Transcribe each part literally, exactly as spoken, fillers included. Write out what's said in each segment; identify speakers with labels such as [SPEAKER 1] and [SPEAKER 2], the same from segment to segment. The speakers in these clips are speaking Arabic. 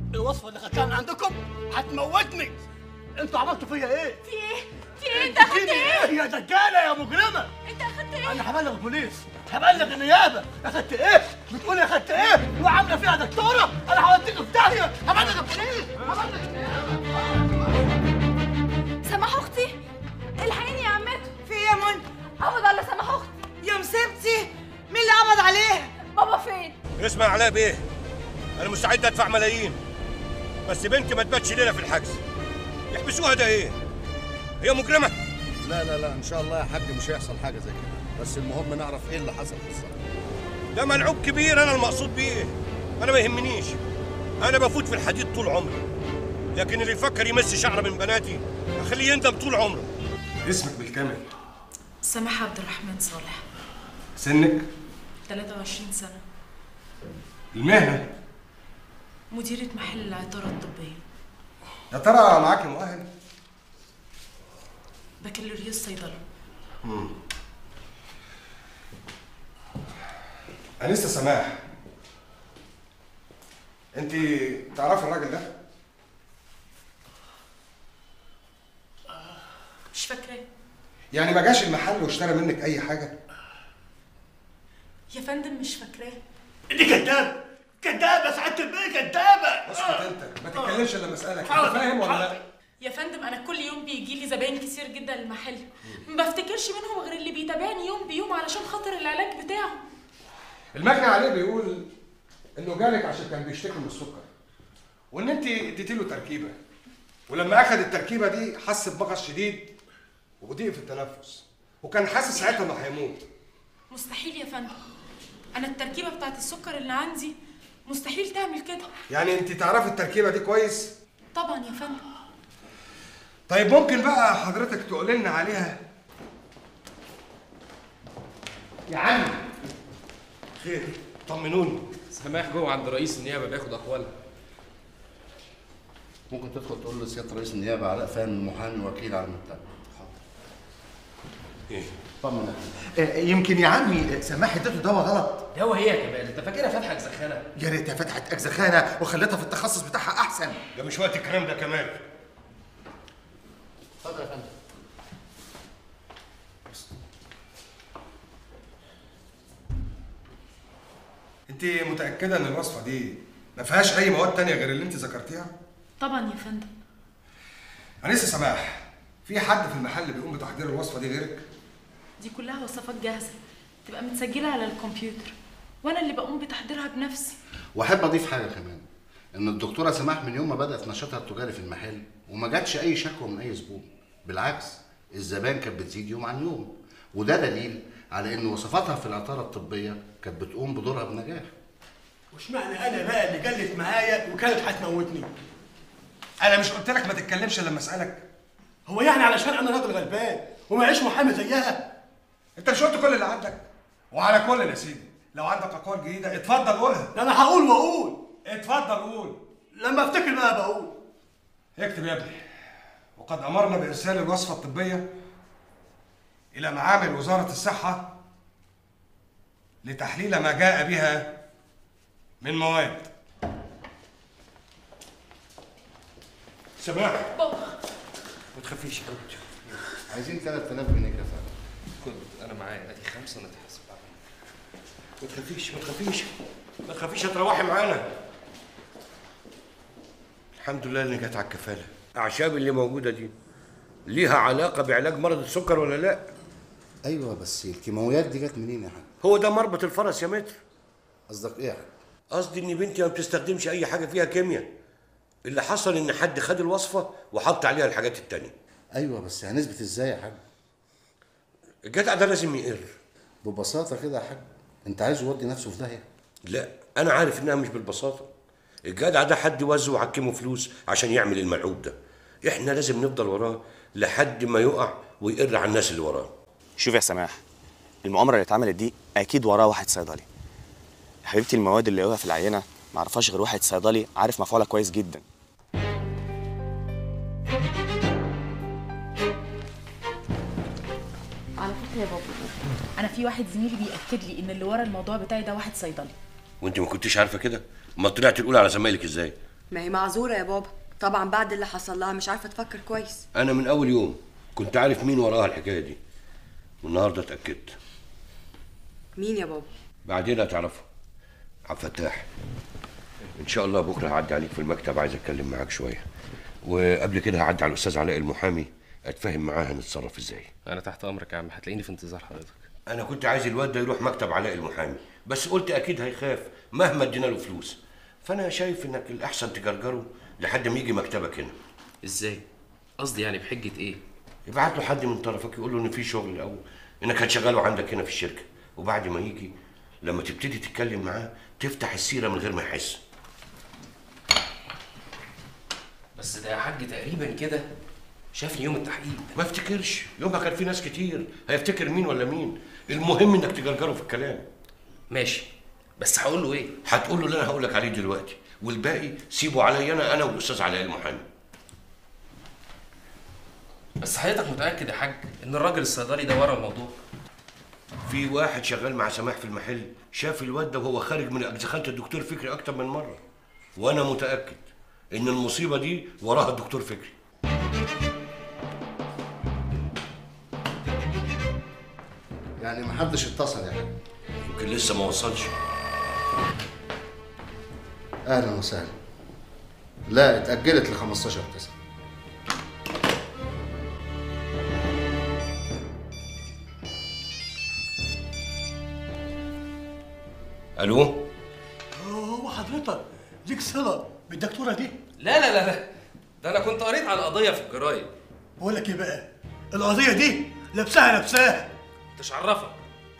[SPEAKER 1] الوصفه اللي خدتها من عندكم هتموتني. انتوا عملتوا فيا ايه؟
[SPEAKER 2] في ايه؟ في ايه؟ انت اخدت ايه؟
[SPEAKER 1] ايه يا دجاله يا مجرمه؟
[SPEAKER 2] انت اخدت ايه؟
[SPEAKER 1] انا هبلغ البوليس، هبلغ النيابه. اخدت ايه؟ بتقولي اخدت ايه؟ وعامله فيها دكتوره؟ انا هوديك في داهيه. هبلغ البوليس، هبلغ النيابه.
[SPEAKER 2] سماح اختي، الحقيني يا عمته.
[SPEAKER 3] في ايه يا منى؟
[SPEAKER 2] قبض على سماح اختي.
[SPEAKER 3] يا مصيبتي، مين اللي قبض عليها؟
[SPEAKER 2] بابا فين؟
[SPEAKER 4] اسمع علاء بيه، انا مستعد ادفع ملايين بس بنتي ما تباتش ليله في الحجز. يحبسوها ده ايه؟ هي مجرمه؟
[SPEAKER 5] لا لا لا ان شاء الله يا حاج مش هيحصل حاجه زي كده، بس المهم نعرف ايه اللي حصل بالظبط.
[SPEAKER 4] ده ملعوب كبير انا المقصود بيه. انا ما يهمنيش، انا بفوت في الحديد طول عمري، لكن اللي يفكر يمس شعره من بناتي اخليه يندم طول عمره.
[SPEAKER 6] اسمك بالكامل؟
[SPEAKER 7] سماح عبد الرحمن صالح.
[SPEAKER 6] سنك؟
[SPEAKER 7] ثلاثة وعشرين سنة.
[SPEAKER 6] المهنه؟
[SPEAKER 7] مديرة محل العطارة الطبية.
[SPEAKER 6] يا ترى معاكي مؤهل؟
[SPEAKER 7] بكالوريوس صيدلة.
[SPEAKER 6] امم أنسة سماح، انت تعرفي الراجل ده؟
[SPEAKER 7] مش فاكراه.
[SPEAKER 6] يعني ما جاش المحل واشترى منك اي حاجه؟
[SPEAKER 7] يا فندم مش فاكراه.
[SPEAKER 1] دي كدابه، كدابه سعاده البيه، كدابه.
[SPEAKER 6] اسكت انت، ما تتكلمش الا لما اسالك، انت فاهم ولا لا؟
[SPEAKER 7] يا فندم انا كل يوم بيجي لي زباين كتير جدا المحل، ما بفتكرش منهم غير اللي بيتابعني يوم بيوم علشان خاطر العلاج بتاعه.
[SPEAKER 6] المجني عليه بيقول انه جالك عشان كان بيشتكي من السكر، وان انت اديتي له تركيبه، ولما اخذ التركيبه دي حس بمغص شديد وضيق في التنفس، وكان حاسس ساعتها انه هيموت.
[SPEAKER 7] مستحيل يا فندم، انا التركيبه بتاعت السكر اللي عندي مستحيل تعمل كده.
[SPEAKER 6] يعني انت تعرفي التركيبه دي كويس؟
[SPEAKER 7] طبعا يا فندم.
[SPEAKER 6] طيب ممكن بقى حضرتك تقول لنا عليها؟
[SPEAKER 4] يا عم خير، طمنوني.
[SPEAKER 8] سماح جوه عند رئيس النيابه بياخد اقوالها.
[SPEAKER 5] ممكن تدخل تقول لسياده رئيس النيابه علاء فهمي المحامي وكيل على المتهم.
[SPEAKER 4] ايه؟
[SPEAKER 5] طمن.
[SPEAKER 9] يمكن يا عمي سماح اديته دواء غلط.
[SPEAKER 8] دواء ايه يا كمال؟ انت فاكرها فتحه اجزخانه؟
[SPEAKER 9] يا ريتها فتحت اجزخانه وخليتها في التخصص بتاعها احسن.
[SPEAKER 4] ده مش وقت الكلام ده كمال.
[SPEAKER 5] اتفضل يا فندم.
[SPEAKER 6] انت متاكده ان الوصفه دي ما فيهاش اي مواد تانية غير اللي انت ذكرتيها؟
[SPEAKER 7] طبعا يا فندم.
[SPEAKER 6] أنسة سماح، في حد في المحل بيقوم بتحضير الوصفه دي غيرك؟
[SPEAKER 7] دي كلها وصفات جاهزه تبقى متسجله على الكمبيوتر، وانا اللي بقوم بتحضيرها بنفسي.
[SPEAKER 5] واحب اضيف حاجه كمان، ان الدكتوره سماح من يوم ما بدات نشاطها التجاري في المحل وما جاتش اي شكوى من اي زبون، بالعكس الزبائن كانت بتزيد يوم عن يوم، وده دليل على ان وصفاتها في العطاره الطبيه كانت بتقوم بدورها بنجاح.
[SPEAKER 1] وش معنى انا بقى اللي جلت معايا وكانت هتموتني؟
[SPEAKER 6] انا مش قلت لك ما تتكلمش الا لما اسالك؟
[SPEAKER 1] هو يعني علشان انا راجل غلبان ومعيش محامي زيها؟
[SPEAKER 6] انت مش قلت كل اللي عندك؟ وعلى كل يا سيدي، لو عندك اقوال جديده اتفضل قولها.
[SPEAKER 1] ده انا هقول واقول.
[SPEAKER 6] اتفضل قول.
[SPEAKER 1] لما افتكر بقى بقول.
[SPEAKER 6] اكتب يا ابني. وقد امرنا بارسال الوصفه الطبيه الى معامل وزاره الصحه لتحليل ما جاء بها من مواد.
[SPEAKER 4] سماح
[SPEAKER 7] بابا
[SPEAKER 4] ما تخافيش يا حبيبتي.
[SPEAKER 5] عايزين ثلاثة آلاف جنيه كفايه.
[SPEAKER 8] خد انا معايا ادي خمسه نتحاسب عليهم.
[SPEAKER 4] ما تخافيش ما تخافيش ما تخافيش، هتروحي معانا. الحمد لله اني جت على الكفاله. اعشاب اللي موجوده دي ليها علاقه بعلاج مرض السكر ولا لا؟
[SPEAKER 5] ايوه بس الكيماويات دي جت منين يا حاج؟
[SPEAKER 4] هو ده مربط الفرس يا متر.
[SPEAKER 5] قصدك ايه يا حاج؟
[SPEAKER 4] قصدي ان بنتي ما بتستخدمش اي حاجه فيها كيمياء. اللي حصل ان حد خد الوصفه وحط عليها الحاجات التانيه.
[SPEAKER 5] ايوه بس هنثبت ازاي يا حاج؟
[SPEAKER 4] الجدع ده لازم يقر.
[SPEAKER 5] ببساطه كده يا حاج، انت عايزه يودي نفسه في داهيه؟
[SPEAKER 4] لا انا عارف انها مش بالبساطه. الجدع ده حد وزه وعكمه فلوس عشان يعمل الملعوب ده. احنا لازم نفضل وراه لحد ما يقع ويقر على الناس اللي وراه.
[SPEAKER 10] شوف يا سماح، المؤامره اللي اتعملت دي اكيد وراها واحد صيدلي. حبيبتي المواد اللي لقوها في العينه ما عرفهاش غير واحد صيدلي عارف مفعولها كويس جدا.
[SPEAKER 7] على فكره يا بابا، انا في واحد زميلي بياكد لي ان اللي ورا الموضوع بتاعي ده واحد صيدلي.
[SPEAKER 4] وانت ما كنتيش عارفه كده؟ امال طلعت الاولى على زمايلك ازاي؟
[SPEAKER 3] ما هي معذوره يا بابا، طبعا بعد اللي حصل لها مش عارفه تفكر كويس.
[SPEAKER 4] انا من اول يوم كنت عارف مين وراها الحكايه دي، والنهارده اتاكدت.
[SPEAKER 3] مين يا بابا؟
[SPEAKER 4] بعدين هتعرفه. عبد الفتاح، ان شاء الله بكره هعدي عليك في المكتب، عايز اتكلم معاك شويه، وقبل كده هعدي على الاستاذ علاء المحامي اتفاهم معاه هنتصرف ازاي.
[SPEAKER 8] انا تحت امرك يا عم، هتلاقيني في انتظار حضرتك.
[SPEAKER 4] انا كنت عايز الواد ده يروح مكتب علاء المحامي، بس قلت اكيد هيخاف مهما ادينا له فلوس، فانا شايف انك الاحسن تجرجره لحد ما يجي مكتبك هنا.
[SPEAKER 8] ازاي؟ قصدي يعني بحجه ايه؟
[SPEAKER 4] يبعت له حد من طرفك يقول له ان في شغل او انك هتشغله عندك هنا في الشركه، وبعد ما يجي لما تبتدي تتكلم معاه تفتح السيره من غير ما يحس.
[SPEAKER 8] بس ده يا حاج تقريبا كده شافني يوم التحقيق.
[SPEAKER 4] ما افتكرش، يومها كان في ناس كتير، هيفتكر مين ولا مين؟ المهم انك تجرجره في الكلام.
[SPEAKER 8] ماشي، بس هقول له ايه؟
[SPEAKER 4] هتقول له اللي انا هقول لك عليه دلوقتي، والباقي سيبه عليا انا انا والاستاذ علاء المحامي.
[SPEAKER 8] بس حضرتك متاكد يا حاج ان الراجل الصيدلي ده ورا الموضوع؟
[SPEAKER 4] في واحد شغال مع سماح في المحل شاف الواد ده وهو خارج من اجزخانه الدكتور فكري اكتر من مره، وانا متاكد ان المصيبه دي وراها الدكتور فكري.
[SPEAKER 5] يعني محدش اتصل يا حاج؟
[SPEAKER 4] يمكن لسه ما وصلش.
[SPEAKER 5] اهلا وسهلا. لا، اتاجلت ل خمستاشر تسعة.
[SPEAKER 4] الو.
[SPEAKER 1] هو حضرتك ليك صله بالدكتوره دي؟
[SPEAKER 8] لا لا لا لا، ده انا كنت قريت على القضيه في الجرايد.
[SPEAKER 1] بقول لك ايه بقى، القضيه دي لابساها لابساها.
[SPEAKER 8] انت عرفك؟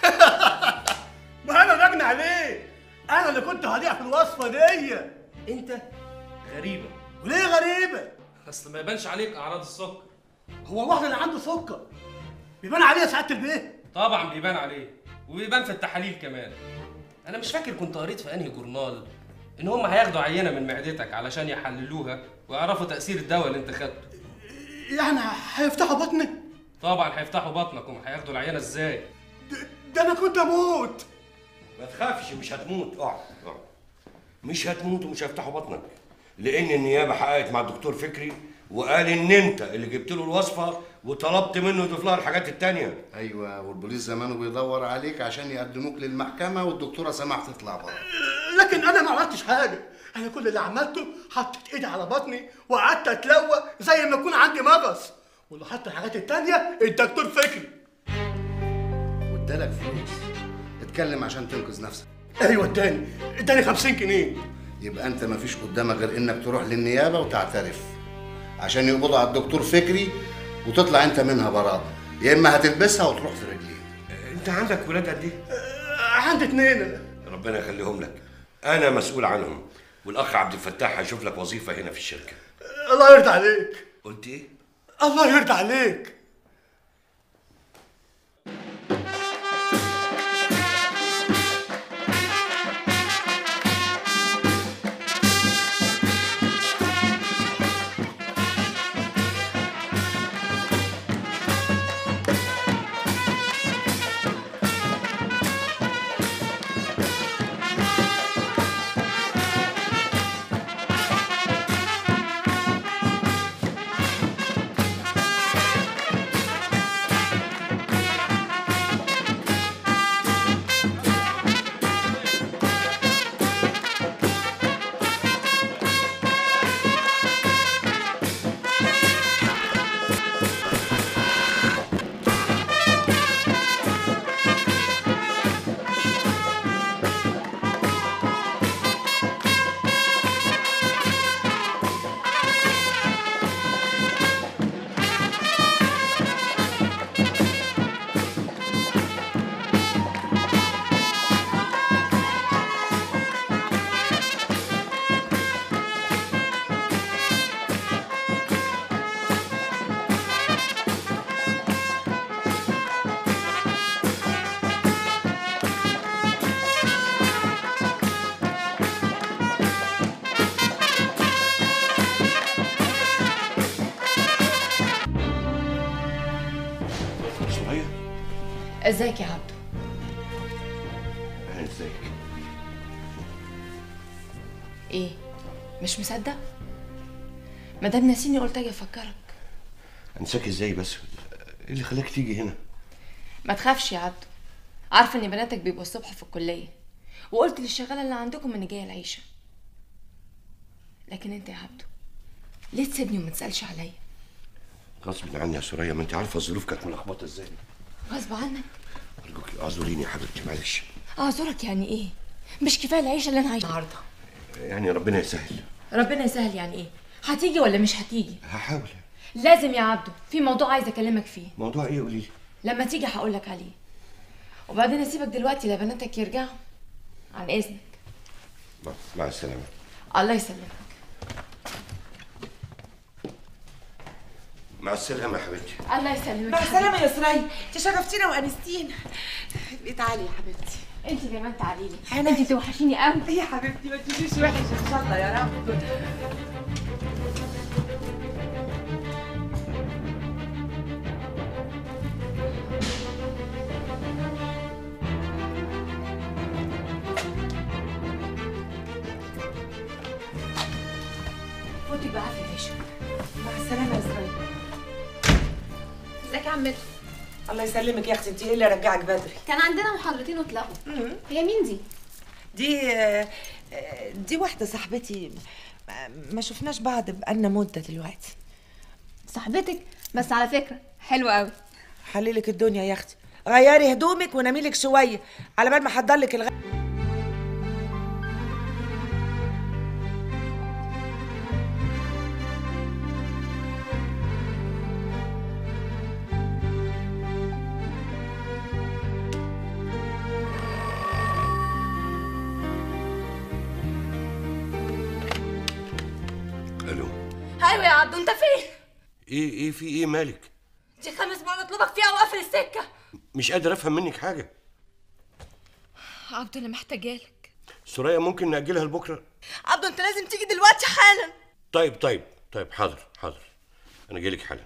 [SPEAKER 1] ما انا راجل عليه، انا اللي كنت هضيع في الوصفه دي.
[SPEAKER 8] انت غريبه.
[SPEAKER 1] وليه غريبه؟
[SPEAKER 8] اصل ما يبانش عليك اعراض السكر.
[SPEAKER 1] هو الواحد اللي عنده سكر بيبان عليه يا سعاده البيه؟
[SPEAKER 8] طبعا بيبان عليه، وبيبان في التحاليل كمان. انا مش فاكر كنت قريت في انهي جورنال ان هم هياخدوا عينه من معدتك علشان يحللوها ويعرفوا تاثير الدواء اللي انت خدته.
[SPEAKER 1] يعني هيفتحوا بطني؟
[SPEAKER 8] طبعا هيفتحوا بطنك، وما هياخدوا العينه ازاي؟
[SPEAKER 1] ده انا كنت اموت.
[SPEAKER 4] ما تخافش، مش هتموت، اقعد اقعد. مش هتموت ومش هيفتحوا بطنك، لان النيابه حققت مع الدكتور فكري وقال ان انت اللي جبت له الوصفه وطلبت منه يضيف لها الحاجات التانيه.
[SPEAKER 5] ايوه، والبوليس زمانه بيدور عليك عشان يقدموك للمحكمه والدكتوره سماح تطلع بره.
[SPEAKER 1] لكن انا ما عملتش حاجه، انا كل اللي عملته حطيت ايدي على بطني وقعدت اتلوى زي ما يكون عندي مغص، واللي حط الحاجات التانيه الدكتور فكري.
[SPEAKER 5] وادالك فلوس، اتكلم عشان تنقذ نفسك.
[SPEAKER 1] ايوه اداني اداني خمسين جنيه.
[SPEAKER 5] يبقى انت مفيش قدامك غير انك تروح للنيابه وتعترف عشان يقبضوا على الدكتور فكري وتطلع انت منها براءه، يا اما هتلبسها وتروح في رجليك.
[SPEAKER 4] انت عندك ولاد قد ايه؟
[SPEAKER 1] عندي اتنين.
[SPEAKER 4] ربنا يخليهم لك، انا مسؤول عنهم، والاخ عبد الفتاح هيشوف لك وظيفه هنا في الشركه.
[SPEAKER 1] الله يرضى عليك.
[SPEAKER 4] قلت ايه؟
[SPEAKER 1] الله يرضى عليك.
[SPEAKER 2] ازيك يا عبدو؟
[SPEAKER 4] اهلا، ازيك؟
[SPEAKER 2] ايه؟
[SPEAKER 11] مش مصدق؟ مدام نسيني قلت اجي افكرك.
[SPEAKER 4] انساك ازاي بس؟ ايه اللي خلاك تيجي هنا؟
[SPEAKER 11] ما تخافش يا عبدو، عارفه ان بناتك بيبقوا الصبح في الكليه، وقلت للشغاله اللي عندكم اني جايه العيشه. لكن انت يا عبدو ليه تسيبني وما تسالش عليا؟
[SPEAKER 4] غصب عني يا سوريا، ما انت عارفه الظروف كانت ملخبطه ازاي.
[SPEAKER 11] غصب عنك؟
[SPEAKER 4] ارجوك اعذريني يا حبيبتي، معلش.
[SPEAKER 11] اعذرك يعني ايه؟ مش كفايه العيشه اللي انا عايشها النهارده؟
[SPEAKER 4] يعني ربنا يسهل.
[SPEAKER 11] ربنا يسهل يعني ايه؟ هتيجي ولا مش هتيجي؟
[SPEAKER 4] هحاول.
[SPEAKER 11] لازم يا عبدو، في موضوع عايزه اكلمك فيه.
[SPEAKER 4] موضوع ايه؟ قولي لي.
[SPEAKER 11] لما تيجي هقول لك عليه. وبعدين اسيبك دلوقتي لبناتك يرجعوا. عن اذنك.
[SPEAKER 4] مع السلامه.
[SPEAKER 11] الله يسلمك.
[SPEAKER 4] مع السلامه يا حبيبتي.
[SPEAKER 11] الله يسلمك.
[SPEAKER 12] مع السلامه يا سرايا، انت شرفتينا وانستينا. تعالي يا حبيبتي.
[SPEAKER 11] انت كمان تعالي لي. انت توحشيني قوي
[SPEAKER 12] يا حبيبتي، ما تجيش وحش ان شاء الله يا رب.
[SPEAKER 11] فوتي بقى في العيشه.
[SPEAKER 12] مع السلامه يا سرايا.
[SPEAKER 2] ازيك يا عمتو؟
[SPEAKER 12] الله يسلمك يا اختي، انت ايه اللي رجعك بدري؟
[SPEAKER 2] كان عندنا محاضرتين واتلغوا. هي مين دي؟
[SPEAKER 12] دي دي واحده صاحبتي، ما شفناش بعض بقالنا مده دلوقتي.
[SPEAKER 2] صاحبتك؟ بس على فكره حلوه قوي.
[SPEAKER 12] حليلك الدنيا يا اختي، غيري هدومك ونامي لك شويه على بال ما احضر لك الغ...
[SPEAKER 4] الو.
[SPEAKER 2] ايوه يا عبدو، انت فين؟
[SPEAKER 4] ايه ايه في ايه مالك؟
[SPEAKER 2] دي خامس مره اطلبك فيها وقافل السكه.
[SPEAKER 4] مش قادر افهم منك حاجه.
[SPEAKER 11] عبدو انا محتاجالك.
[SPEAKER 4] سوريا ممكن ناجلها لبكره؟
[SPEAKER 11] عبدو انت لازم تيجي دلوقتي حالا.
[SPEAKER 4] طيب طيب طيب حاضر حاضر، انا جايلك حالا.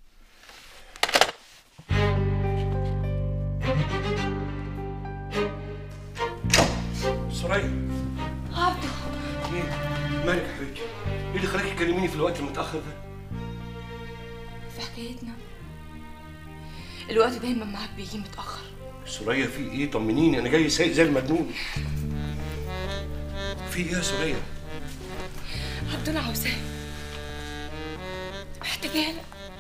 [SPEAKER 4] سوريا.
[SPEAKER 11] عبدو.
[SPEAKER 4] ايه مالك يا حبيبتي؟ ايه اللي خلاكي تكلميني في الوقت المتاخر ده؟
[SPEAKER 11] في حكايتنا الوقت دايما معاك بيجي متاخر.
[SPEAKER 4] سوريا في ايه؟ طمنيني، انا جاي سايق زي المجنون. في ايه يا سوريا؟
[SPEAKER 11] عبدو انا عاوزاك، محتاجالك،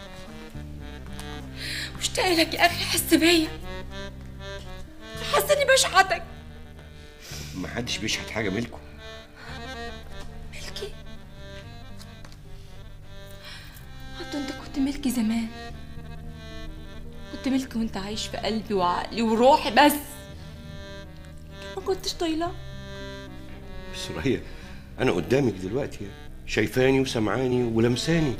[SPEAKER 11] مشتاقه لك يا اخي. حس بيا، حاسه اني بشحتك.
[SPEAKER 4] محدش بيشحت حاجه ملكه.
[SPEAKER 11] ملكي؟ عبدو انت كنت ملكي زمان، كنت ملكي وانت عايش في قلبي وعقلي وروحي بس، ما كنتش طايله.
[SPEAKER 4] سوريا انا قدامك دلوقتي، شايفاني وسمعاني ولمساني.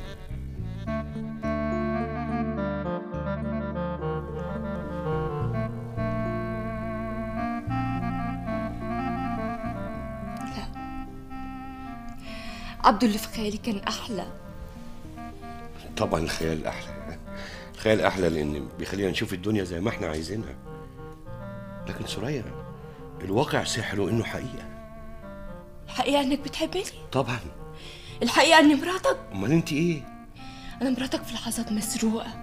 [SPEAKER 11] عبدو اللي في خيالي كان احلى.
[SPEAKER 4] طبعا الخيال احلى، الخيال احلى لان بيخلينا نشوف الدنيا زي ما احنا عايزينها. لكن سوريا الواقع سحره انه حقيقه.
[SPEAKER 11] الحقيقه انك بتحبني؟
[SPEAKER 4] طبعا.
[SPEAKER 11] الحقيقه اني مراتك؟
[SPEAKER 4] امال انت ايه؟
[SPEAKER 11] انا مراتك في لحظات مسروقه،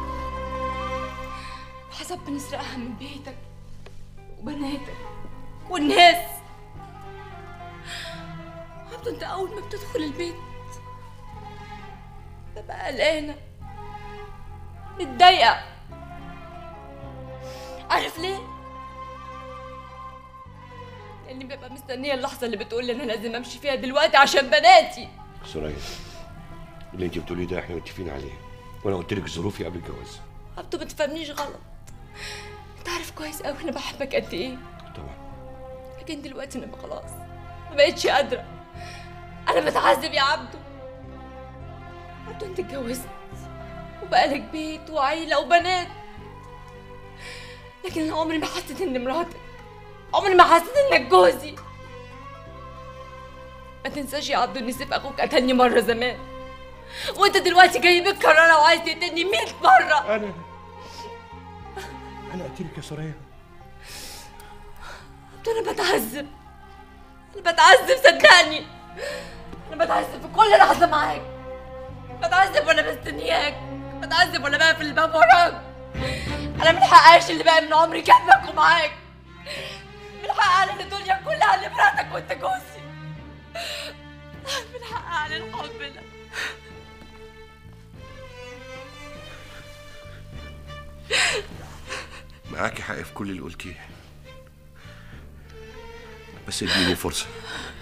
[SPEAKER 11] لحظات بنسرقها من بيتك وبناتك والناس. عبدو انت اول ما بتدخل البيت ببقى قلقانه متضايقه. عارف ليه؟ لاني ببقى مستنيه اللحظه اللي بتقول لي انا لازم امشي فيها دلوقتي عشان بناتي.
[SPEAKER 4] سوريا اللي انت بتقوليه ده احنا متفقين عليه، وانا قلت لك ظروفي قبل الجواز.
[SPEAKER 11] عبدو ما تفهمنيش غلط، انت عارف كويس قوي انا بحبك قد ايه.
[SPEAKER 4] طبعا.
[SPEAKER 11] لكن دلوقتي انا خلاص ما بقتش قادره، انا بتعذب يا عبدو. عبدو انت اتجوزت وبقالك بيت وعيله وبنات، لكن انا عمري ما حسيت اني مراتك، عمري ما حسيت انك جوزي. ما تنساش يا عبدو ان سيف اخوك قتلني مره زمان، وانت دلوقتي جاي بالكرارة وعايز تقتلني مية مره.
[SPEAKER 4] انا انا قتلك يا سوريا؟
[SPEAKER 11] عبدو انا بتعذب، انا بتعذب صدقني، انا بتعذب. كل لحظة معاك، بتعذب وانا مستنياك، بتعذب وانا بقفل الباب وراك. انا من حق اعيش اللي باقي من عمري جنبك ومعاك، من حق اعلن الدنيا كلها اللي مراتك وانت جوزي، من حق اعلن حبنا.
[SPEAKER 4] معاكي حق في كل اللي قلتيه، بس اديني فرصة.